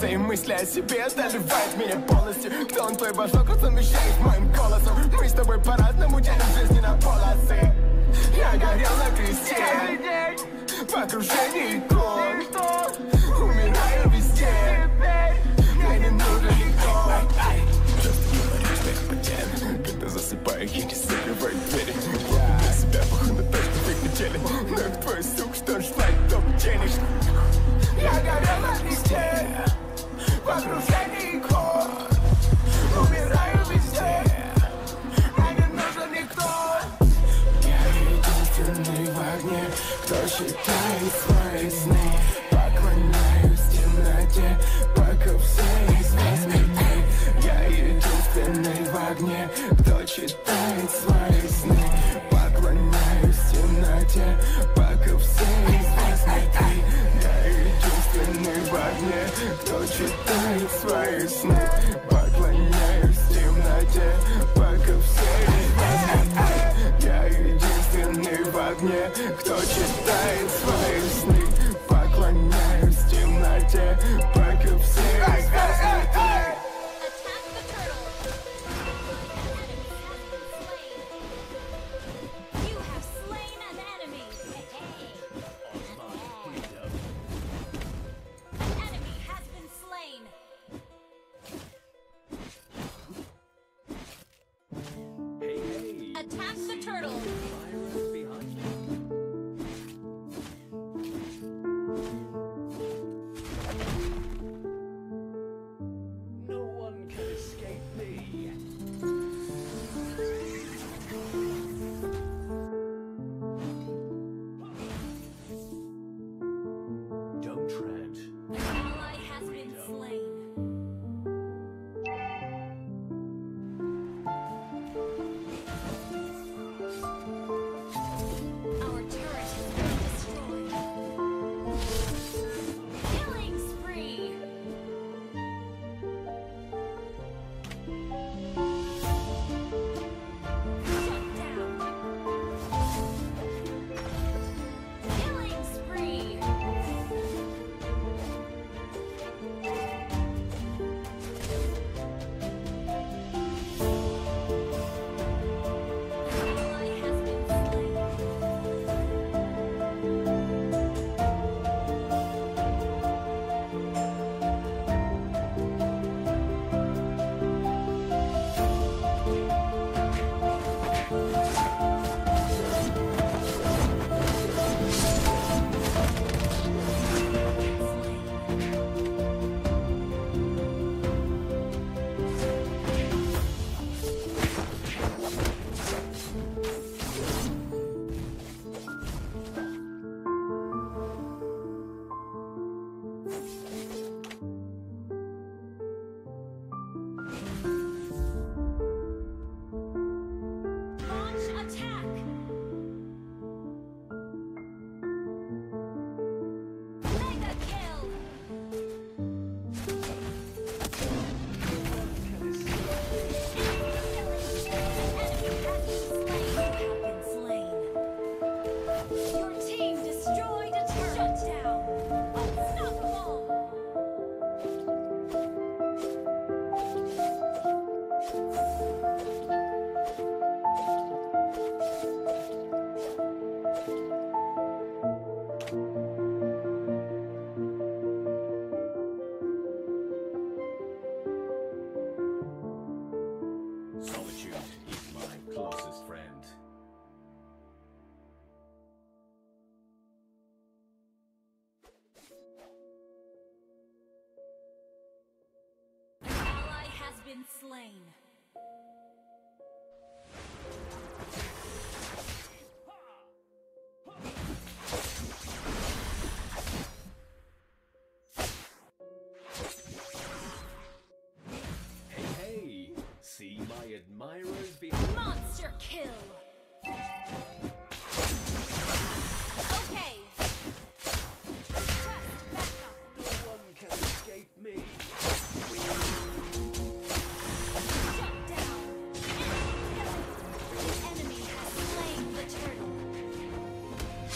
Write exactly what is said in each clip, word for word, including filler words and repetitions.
Твои мысли о себе одолевают меня полностью. Кто он, твой башок, он совмещает моим голосом. Мы с тобой по-разному делим жизни на полосы. Я горел на кресте в окружении икон. Умираю везде, мне не нужен никто. Просто говорю тебе потерян. Когда засыпаю, я не закрываю двери. Я себя походу точно выключили. Но в твой сук, что ждать топ денег. Я горел на кресте в окружении икон. Умираю везде, мне не нужен никто. Я единственный в огне, кто считает свои сны. Поклоняюсь темноте, пока все известны. Я единственный в огне, кто читает свои сны. Поклоняюсь темноте, пока все известны. Я единственный в огне, кто читает свои сны. Поклоняюсь темноте, пока все известны. Я единственный в огне, кто читает свои сны. Поклоняюсь темноте, пока все известны. Attack the turtle! No one can escape me. Don't tread. An ally has been slain. Our turret has been destroyed. Killing spree. Shut down. Killing spree. An ally has been slain. Launch attack. Mega kill. Your team destroyed a turret. Shut down. Unstoppable. Solitude is my closest friend. An ally has been slain. Hey, hey! See my admirers behind. Monster kill. Okay. Request backup. No one can escape me. Shut down. The enemy has slain the turtle.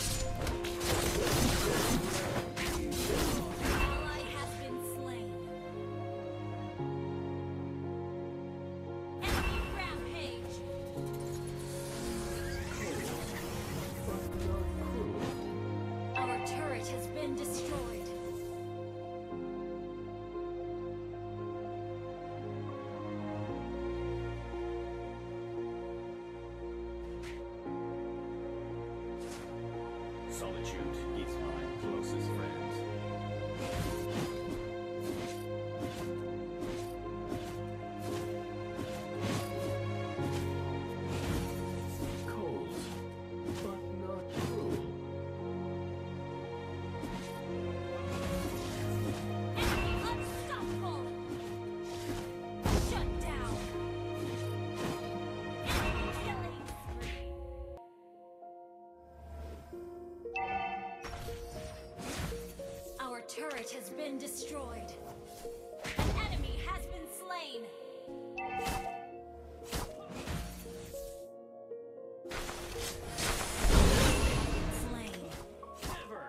Ally has been slain. solitude is my closest friend. Cold, but not cruel. Enemy unstoppable! Shut down! Enemy killing spree! Our turret has been destroyed. An enemy has been slain. Slain. Never!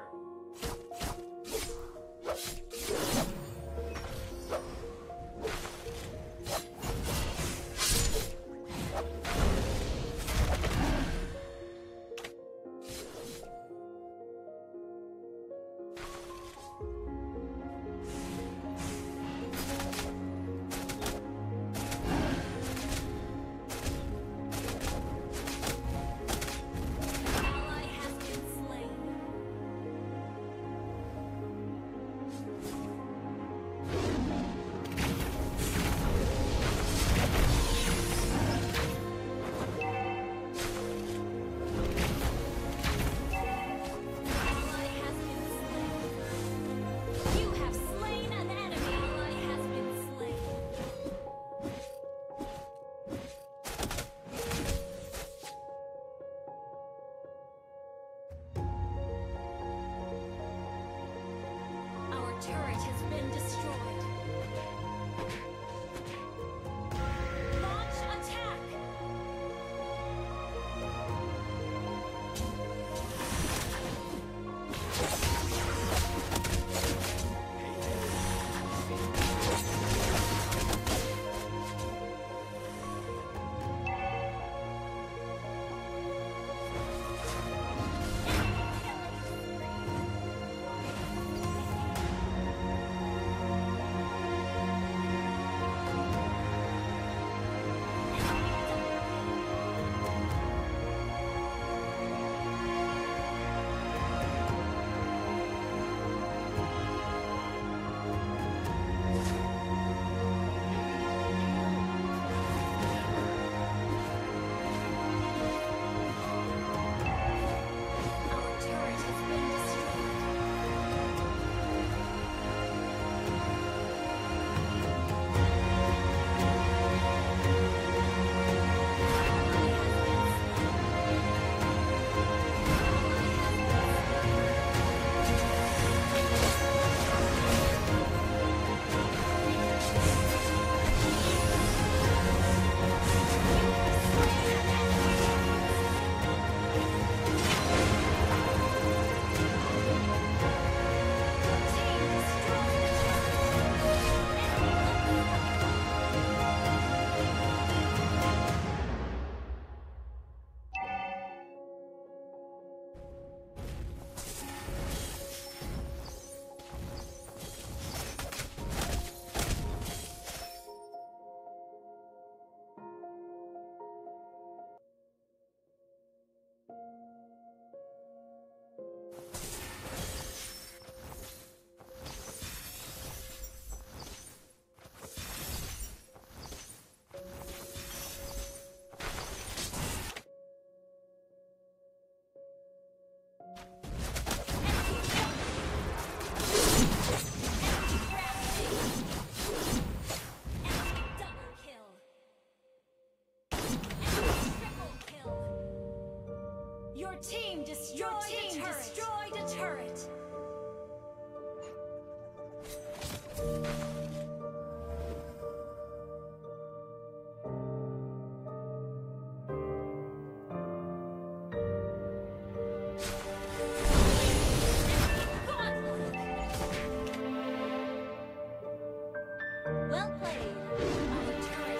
Ally has been slain. Ally has been slain. You have slain an enemy. Ally has been slain. Our turret has been destroyed. Launch attack! Our turret has been destroyed. Ally has been slain. Ally has been double kill. Triple kill. Your team destroyed Your team a turret. destroyed a turret. Godlike. Well played. Our turret